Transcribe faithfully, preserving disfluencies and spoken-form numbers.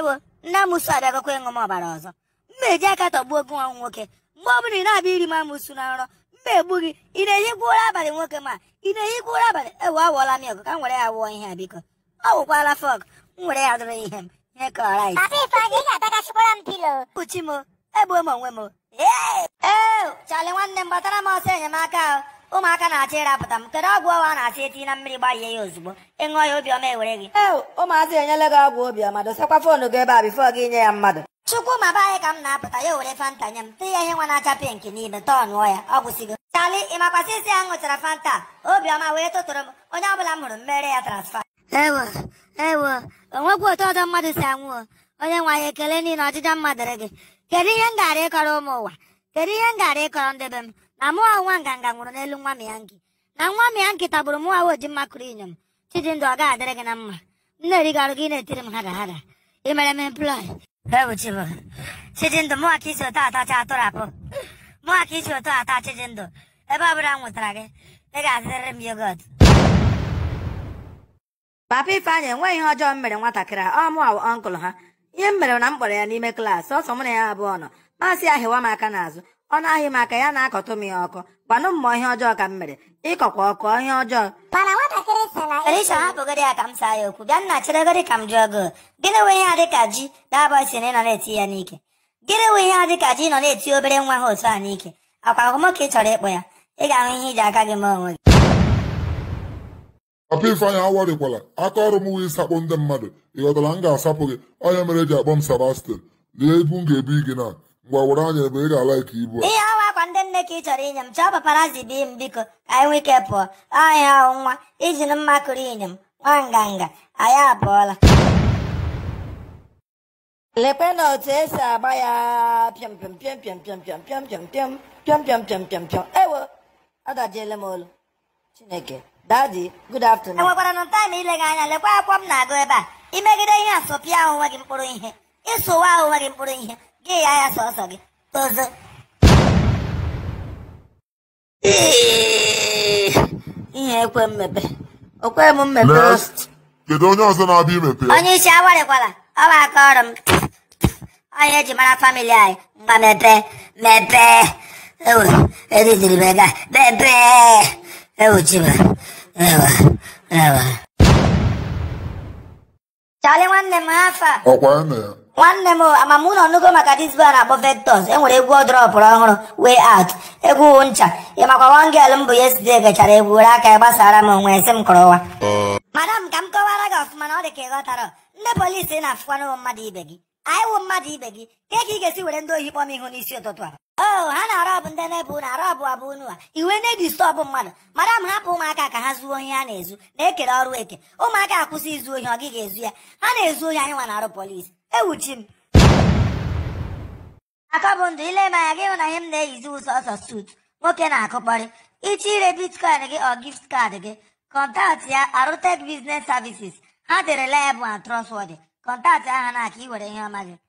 ewo nna musu abịago kwe ngom ọbara ọzọ mmeji aka tọgbuo gị nwa nwoke mgbe ọ bụla ị na-abịa iri ma musu na nrọ mma egbu gị ị na-ehikwa ụra abalị nwoke ma ị na-ehikwa ụra abalị ewe awụọla m ọgụ ka m were ya wụọ ihe a biko ọ wụkwala fọg m were ya dụrụ ihe m ihe ka ọra uchi m egbuo m onwe m ee chali nwanne m gbatara m ọsọ enyemaka ahụ ụmụaka na-achọ ịrapụta m kedu ọgwụ ọwa na-achọ eti na mmiri gbahie ya ozugbo ịṅụọ ya obiọma ewere gị ee ụmụazị enyela gị ọgwụ obiọma dosakwa foonu gị ebe a bifo gị nye ya mmadụ chukwu ma be anyị ka m na-apụta ya were fanta nye m tee ya ihe nwa na-acha pinki n'ime tọnụọ ya ọ gwụsigo chali ịmakwasị isi ya ṅụchara fanta obiọma wee tụtụrụ m onye ọbụla m hụrụ mmere ya transfa ewo ewo onwekwa otu ọzọ mmadụ si anwụọ onye nwe anyị ekele niile ọchịcha mma dịrị gị kedu ihe m gara ịkọrọ ụmụ ụwa kedu ihe m gara ịkọrọ ndị be m na mụwa nwa nganga nwụrụ n'elu nwa m ya nkị na nwa m ya nkị tagburu mụwa oji mmakụrụ inyom Chijindụ ọ ga-adịrị gị na mma m na-erigo ọrụ gị na-etiri m hada hada ị mere m emplọị ewuchibo Chijindụ mụwa ka isi ụtọ atacha atụrapụ mụwa ka isi ụtọ ata Chijindụ ebe ọ bụla m nwetara gị ị ga-azụrịrị m yogot Papa Ifeanyi enweghị ihe ọjọọ m mere nwatakịrị a ọ mụwa ọnkụl ha ihe m mere na m kpọrọ ya n'ime klaasị ọsọ mụ na ya abụọ nọ masị ya hịwa m aka n'azụ ọ na-ahị m aka ya na-akọtụ m ya ọkụ gwanụ m ma ihe ọjọọ ka m mere ịkọkwa ọkụ ihe ọjọọ mana nwatakịrị sị na Elisha hapụgodi ya ka m saa ya okwu bịa nna cheregodi ka m jụọ gị gịnị nwe ihe a dịka ji dabọ si na ị nọ na-eti ya n'ike gịnị nwe ihe a dịka ji nọ na-eti obere nwa ha otu a n'ike akwa agụmọka ị chọrọ ịkpọ ya ị ga-ahụ ihe iji aka gị ma onwe gị Papa Ifeanyi awarịkwala aka ọrụ m wee sakpụ ndị mmadụ ịghọtara m ga-asapụ gị onye mere eji akpọ m Sebastian lee ibu m ga-ebi gị na ngwa were anya ebe ị ga-ala ike ibu a ihe awa akwa ndị nne ka ị chọrọ inye m chọọ paparazi bi m biko ka anyị nwee ike pụọ ahịa ahụ nwa iji na mma kụrụ inye m nwa nganga anyị apụọla lekwe na otu esi agba ya pịam pịam pịam pịam pịam pịam pịam pịam pịam pịam pịam pịam pịam pịam ewo adajiele m olu Chineke Daddy, good afternoon. Enwekwara n taịm ile gị anya lekwa akwụkwọ m na-agụ ebe a imegide ihe asọpịa ahụ nwe gị mkpụrụ ihe ịsụwa ahụ nwe gị mkpụrụ ihe gị ya ya sọsọ gị tozo ihe ekwe mmepe okwe m mmepe Next. Kedu onye ọzọ na-abịa imepe ya? onye isi awarịkwala ọ bụ aka ọrụ m onye eji mara famili anyị mgba mepe mepe ewe edidiri bega mepe ewe chiba ewe ewe Charlie nwanne m afa Ọkwa ya na ya. nwanne m amamụ nọ n'ogo maka disbo a na-akpọ Vectors enwere egwu ọdrọpụrụ ọhụrụ way out egwu ncha ịmakwa wangel m bụ yesterday gachara egwu were aka ya gbasara m onwe esi m kọrọwa madam ka m kọwara gị ọfụma na ọ dị ka ịghọtara ndị polisi na-afụkwa n'ụmụ mmadụ ibe gị anyị wụ mmadụ ibe gị ka ka ị ga-esi were ndị ohi kpọm ihu n'isi ụtụtụ a o ha na-arọbụ ndị na-ebu na arọbụ abụ unu a iwe na-edistọbụ mmadụ madam hapụ ụmụaka ka ha zuo ohi ha na-ezu na-ekere ọrụ eke ụmụaka akwụsị izu ohi ọ gị ga-ezu ya ha na-ezu ohi anyị nwa na-arụ polisi ewuchi m aka bụ ndụ ile m anya gị hụ na ihe m na-eyizi ụzọ ọsọ sut nwoke na-akụkpọrị ichi ire bitcoin gị ọ gift card gị kọntaktị ya Arutech Business Services ha dị reliable and trustworthy kọntaktị aha na aka iwere ihe ọma gị